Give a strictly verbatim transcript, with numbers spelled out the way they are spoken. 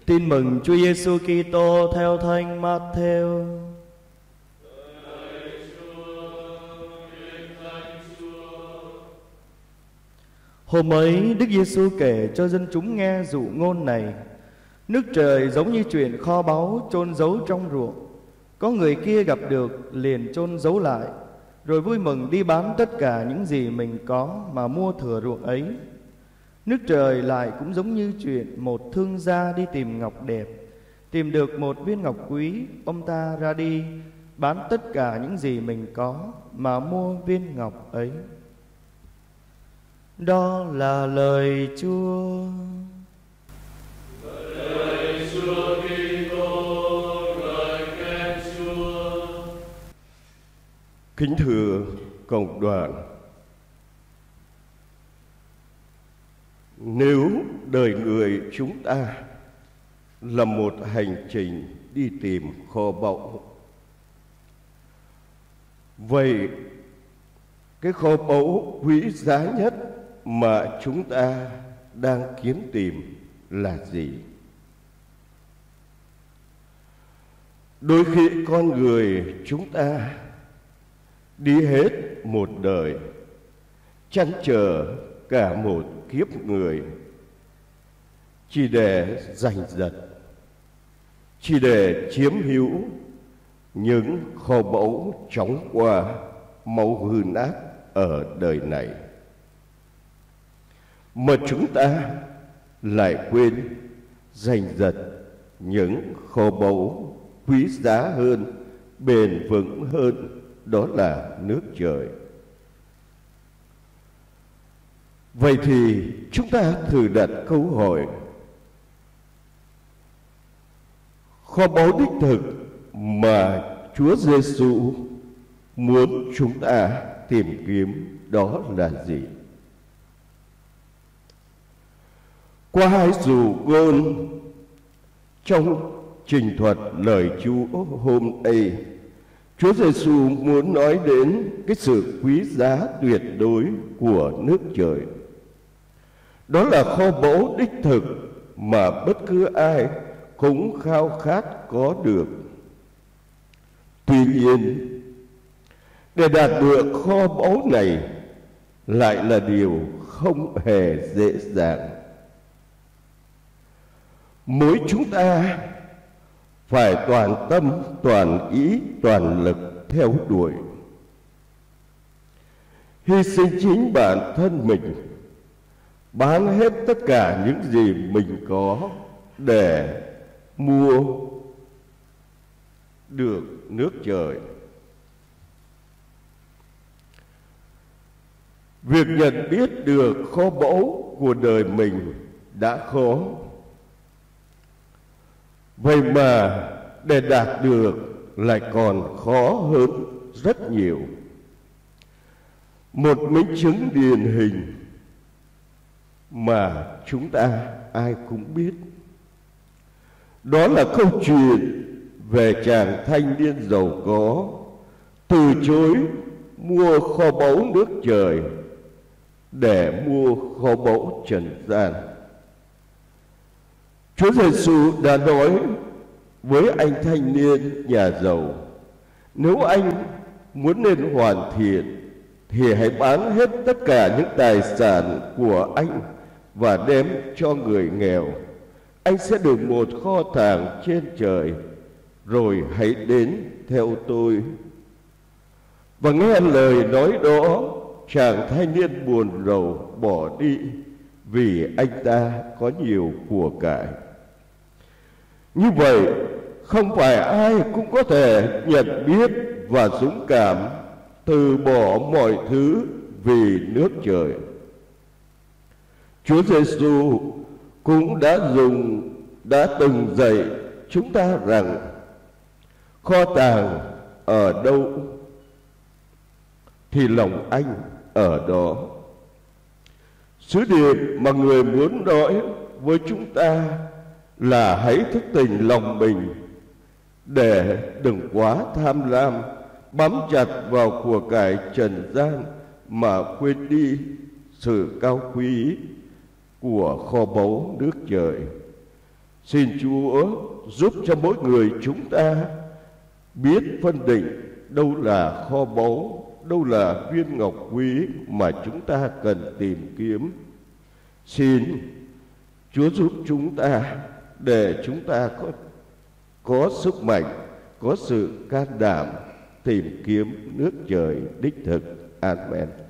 Tin mừng Chúa Giêsu Kitô theo Thánh Mát-thêu. Hôm ấy Đức Giêsu kể cho dân chúng nghe dụ ngôn này: nước trời giống như chuyện kho báu chôn giấu trong ruộng. Có người kia gặp được liền chôn giấu lại, rồi vui mừng đi bán tất cả những gì mình có mà mua thừa ruộng ấy. Nước trời lại cũng giống như chuyện một thương gia đi tìm ngọc đẹp. Tìm được một viên ngọc quý, ông ta ra đi bán tất cả những gì mình có mà mua viên ngọc ấy. Đó là lời Chúa. Lời Chúa Kitô, lời khen Chúa. Kính thưa cộng đoàn, nếu đời người chúng ta là một hành trình đi tìm kho báu, vậy cái kho báu quý giá nhất mà chúng ta đang kiếm tìm là gì? Đôi khi con người chúng ta đi hết một đời, chăn trở cả một kiếp người, chỉ để giành giật, chỉ để chiếm hữu những kho báu chóng qua, mau hư nát ở đời này, mà chúng ta lại quên giành giật những kho báu quý giá hơn, bền vững hơn, đó là nước trời. Vậy thì chúng ta thử đặt câu hỏi: kho báu đích thực mà Chúa Giêsu muốn chúng ta tìm kiếm đó là gì? Qua hai dụ ngôn trong trình thuật lời Chúa hôm nay, Chúa Giêsu muốn nói đến cái sự quý giá tuyệt đối của nước trời. Đó là kho báu đích thực mà bất cứ ai cũng khao khát có được. Tuy nhiên, để đạt được kho báu này lại là điều không hề dễ dàng. Mỗi chúng ta phải toàn tâm, toàn ý, toàn lực theo đuổi, hy sinh chính bản thân mình, bán hết tất cả những gì mình có để mua được nước trời. Việc nhận biết được kho báu của đời mình đã khó, vậy mà để đạt được lại còn khó hơn rất nhiều. Một minh chứng điển hình mà chúng ta ai cũng biết, đó là câu chuyện về chàng thanh niên giàu có từ chối mua kho báu nước trời để mua kho báu trần gian. Chúa Giêsu đã nói với anh thanh niên nhà giàu: nếu anh muốn nên hoàn thiện thì hãy bán hết tất cả những tài sản của anh và đem cho người nghèo. Anh sẽ được một kho tàng trên trời, rồi hãy đến theo tôi. Và nghe lời nói đó, chàng thanh niên buồn rầu bỏ đi vì anh ta có nhiều của cải. Như vậy, không phải ai cũng có thể nhận biết và dũng cảm từ bỏ mọi thứ vì nước trời. Chúa Giêsu cũng đã dùng đã từng dạy chúng ta rằng kho tàng ở đâu thì lòng anh ở đó. Sứ điệp mà người muốn nói với chúng ta là hãy thức tỉnh lòng mình để đừng quá tham lam, bám chặt vào của cải trần gian mà quên đi sự cao quý của kho báu nước trời. Xin Chúa giúp cho mỗi người chúng ta biết phân định đâu là kho báu, đâu là viên ngọc quý mà chúng ta cần tìm kiếm. Xin Chúa giúp chúng ta để chúng ta có, có sức mạnh, có sự can đảm tìm kiếm nước trời đích thực. Amen.